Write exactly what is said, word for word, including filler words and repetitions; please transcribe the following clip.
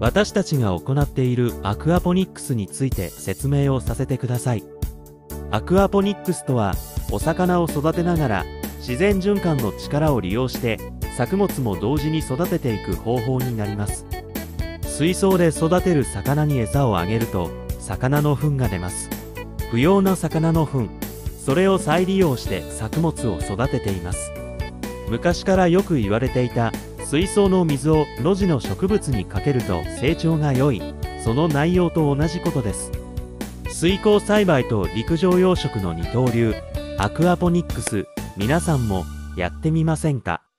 私たちが行っているアクアポニックスについて説明をさせてください。アクアポニックスとは、お魚を育てながら自然循環の力を利用して作物も同時に育てていく方法になります。水槽で育てる魚に餌をあげると魚の糞が出ます。不要な魚の糞、それを再利用して作物を育てています。昔からよく言われていた水槽の水を露地の植物にかけると成長が良い、その内容と同じことです。水耕栽培と陸上養殖の二刀流、アクアポニックス、皆さんもやってみませんか？